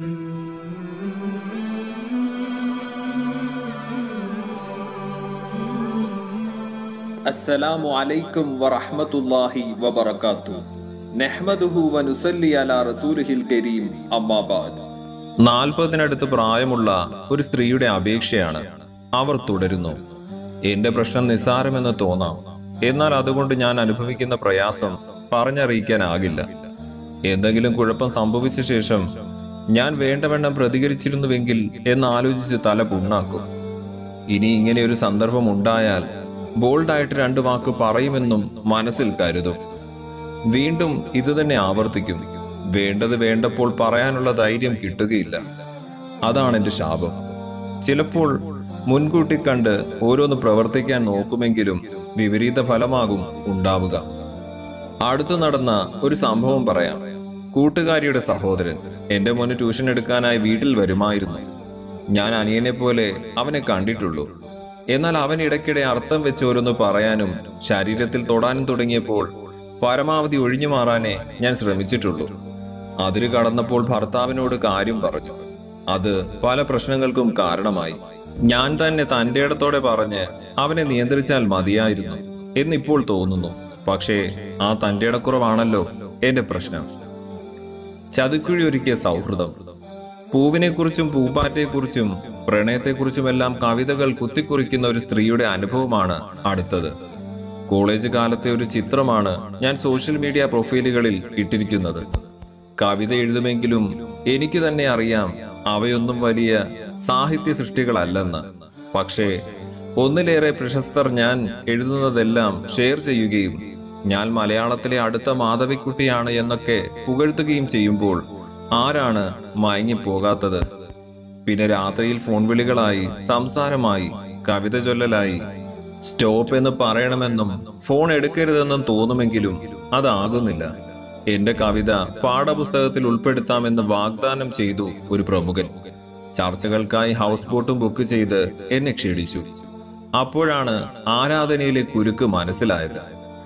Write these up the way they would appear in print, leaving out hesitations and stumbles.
അസ്സലാമു അലൈക്കും വറഹ്മത്തുള്ളാഹി വബറകാതുഹു. നഹ്മദുഹു വനുസല്ലി അലാ റസൂലിഹിൽ കരീം. അമ്മാ ബഅദ്. 40-നടുത്ത് പ്രായമുള്ള ഒരു സ്ത്രീയുടെ അപേക്ഷയാണ്. അവർ തുടരുന്നു. എന്റെ പ്രശ്നം നിസ്സാരമെന്ന് തോന്നാം, എന്നാൽ അതുകൊണ്ട് ഞാൻ അനുഭവിക്കുന്ന പ്രയാസം പറഞ്ഞറിയിക്കാനാകില്ല. എന്തെങ്കിലും കുഴപ്പം സംഭവിച്ച ശേഷം ഞാൻ വേണ്ടവണ്ണം പ്രതികരിച്ചിരുന്നുവെങ്കിൽ എന്നാലോചിച്ച് തല പുണ്ണാക്കും. ഇനി ഇങ്ങനെ ഒരു സന്ദർഭം ഉണ്ടായാൽ ബോൾഡായിട്ട് 2 വാക്ക് പറയുമെന്നും മനസ്സിൽ കരുതും. വീണ്ടും ഇത് തന്നെ ആവർത്തിക്കും. വേണ്ടത് വേണ്ടപ്പോൾ പറയാനുള്ള ധൈര്യം കിട്ടുകയില്ല. അതാണ് എന്റെ ശാപം. ചിലപ്പോൾ മുൻകൂട്ടി കണ്ട് ഓരോന്ന് പ്രവർത്തിക്കാൻ നോക്കുമെങ്കിലും വിപരീത ഫലമാകും ഉണ്ടാവുക. അടുത്തു നടന്ന ഒരു സംഭവം പറയാം. കൂട്ടുകാരിയുടെ സഹോദരൻ എന്റെ മോന് ട്യൂഷൻ എടുക്കാനായി വീട്ടിൽ വരുമായിരുന്നു. ഞാൻ അനിയനെ പോലെ അവനെ കണ്ടിട്ടുള്ളൂ. എന്നാൽ അവൻ ഇടയ്ക്കിടെ അർത്ഥം വെച്ച് ഓരോന്ന് പറയാനും ശരീരത്തിൽ തൊടാനും തുടങ്ങിയപ്പോൾ പരമാവധി ഒഴിഞ്ഞു മാറാനേ ഞാൻ ശ്രമിച്ചിട്ടുള്ളൂ. അതിര് കടന്നപ്പോൾ ഭർത്താവിനോട് കാര്യം പറഞ്ഞു. അത് പല പ്രശ്നങ്ങൾക്കും കാരണമായി. ഞാൻ തന്നെ തന്റെ ഇടത്തോടെ പറഞ്ഞ് അവനെ നിയന്ത്രിച്ചാൽ മതിയായിരുന്നു എന്നിപ്പോൾ തോന്നുന്നു. പക്ഷേ ആ തന്റെ ഇടക്കുറവാണല്ലോ എന്റെ പ്രശ്നം. ചതുക്കുഴി ഒരുക്കിയ സൗഹൃദം. പൂവിനെക്കുറിച്ചും പൂമ്പാറ്റയെക്കുറിച്ചും പ്രണയത്തെക്കുറിച്ചുമെല്ലാം കവിതകൾ കുത്തിക്കുറിക്കുന്ന ഒരു സ്ത്രീയുടെ അനുഭവമാണ് അടുത്തത്. കോളേജ് കാലത്തെ ഒരു ചിത്രമാണ് ഞാൻ സോഷ്യൽ മീഡിയ പ്രൊഫൈലുകളിൽ ഇട്ടിരിക്കുന്നത്. കവിത എഴുതുമെങ്കിലും എനിക്ക് തന്നെ അറിയാം അവയൊന്നും വലിയ സാഹിത്യ സൃഷ്ടികളല്ലെന്ന്. പക്ഷേ ഒന്നിലേറെ പ്രശസ്തർ ഞാൻ എഴുതുന്നതെല്ലാം ഷെയർ ചെയ്യുകയും ഞാൻ മലയാളത്തിലെ അടുത്ത മാധവിക്കുട്ടിയാണ് എന്നൊക്കെ പുകഴ്ത്തുകയും ചെയ്യുമ്പോൾ ആരാണ് മയങ്ങിപ്പോകാത്തത്? പിന്നെ രാത്രിയിൽ ഫോൺ വിളികളായി, സംസാരമായി, കവിത ചൊല്ലലായി. സ്റ്റോപ്പ് എന്ന് പറയണമെന്നും ഫോൺ എടുക്കരുതെന്നും തോന്നുമെങ്കിലും അതാകുന്നില്ല. എന്റെ കവിത പാഠപുസ്തകത്തിൽ ഉൾപ്പെടുത്താമെന്ന് വാഗ്ദാനം ചെയ്തു ഒരു പ്രമുഖൻ. ചർച്ചകൾക്കായി ഹൗസ് ബോട്ടും ബുക്ക് ചെയ്ത് എന്നെ ക്ഷണിച്ചു. അപ്പോഴാണ് ആരാധനയിലെ കുരുക്ക് മനസ്സിലായത്.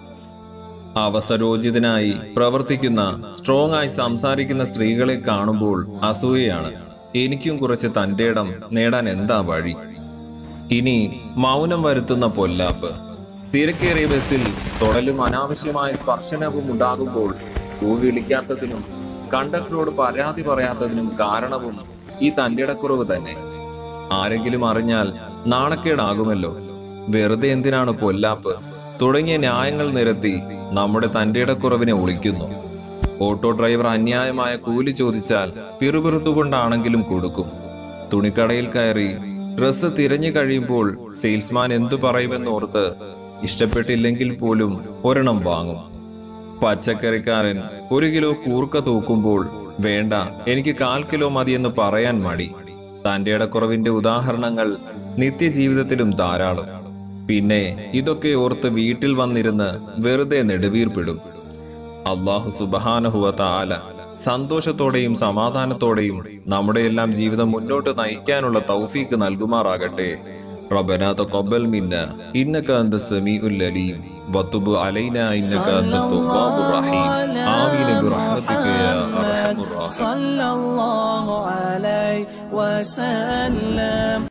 അവസരോചിതനായി പ്രവർത്തിക്കുന്ന, സ്ട്രോങ് ആയി സംസാരിക്കുന്ന സ്ത്രീകളെ കാണുമ്പോൾ അസൂയയാണ്. എനിക്കും കുറച്ച് തന്റെ ഇടം നേടാൻ എന്താ വഴി? ഇനി മൗനം വരുത്തുന്ന പൊല്ലാപ്പ്. തിരക്കേറിയ ബസ്സിൽ തൊടലും അനാവശ്യമായ സ്പർശനവും ഉണ്ടാകുമ്പോൾ പൂ വിളിക്കാത്തതിനും കണ്ടക്ടറോട് പരാതി പറയാത്തതിനും കാരണവും ഈ തന്റെ ഇടക്കുറവ് തന്നെ. ആരെങ്കിലും അറിഞ്ഞാൽ നാണക്കേടാകുമല്ലോ. വെറുതെ എന്തിനാണ് പൊല്ലാപ്പ് തുടങ്ങിയ ന്യായങ്ങൾ നിരത്തി നമ്മുടെ തന്റെ ഇടക്കുറവിനെ ഒളിക്കുന്നു. ഓട്ടോ ഡ്രൈവർ അന്യായമായ കൂലി ചോദിച്ചാൽ പിറുപിറുത്തുകൊണ്ടാണെങ്കിലും കൊടുക്കും. തുണിക്കടയിൽ കയറി ഡ്രസ്സ് തിരഞ്ഞു കഴിയുമ്പോൾ സെയിൽസ്മാൻ എന്തു പറയുമെന്നോർത്ത് ഇഷ്ടപ്പെട്ടില്ലെങ്കിൽ പോലും ഒരെണ്ണം വാങ്ങും. പച്ചക്കറിക്കാരൻ 1 കിലോ കൂർക്ക തൂക്കുമ്പോൾ വേണ്ട, എനിക്ക് 1/4 കിലോ മതിയെന്ന് പറയാൻ മടി. തന്റെ ഇടക്കുറവിന്റെ ഉദാഹരണങ്ങൾ നിത്യജീവിതത്തിലും ധാരാളം. പിന്നെ ഇതൊക്കെ ഓർത്ത് വീട്ടിൽ വന്നിരുന്ന് വെറുതെ നെടുവീർപ്പിടും. അല്ലാഹു സുബ്ഹാനഹു വ തആല സന്തോഷത്തോടെയും സമാധാനത്തോടെയും നമ്മുടെ എല്ലാം ജീവിതം മുന്നോട്ട് നയിക്കാനുള്ള തൗഫീക്ക് നൽകുമാറാകട്ടെ. റബ്ബനാ തഖബ്ബൽ മിന്നാ ഇന്നക അൻതസ് സമീഉൽ അലീം വതുബ് അലൈനാ ഇന്നക അൻതത് തവ്വാബുർ റഹീം. ആമീൻ ബിറഹ്മതിക യാ അർഹമർ റഹീം.